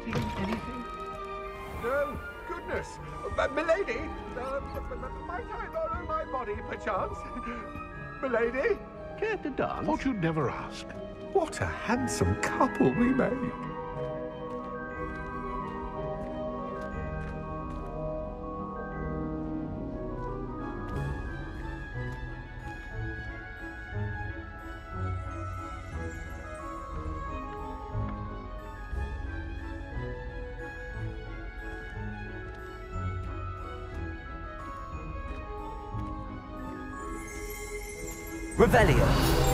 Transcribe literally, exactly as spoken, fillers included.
Anything? Anything? No, goodness! Uh, milady! Uh, might I borrow my body, perchance? Milady? Care to dance? Thought you'd never ask. What a handsome couple we made! Revelio.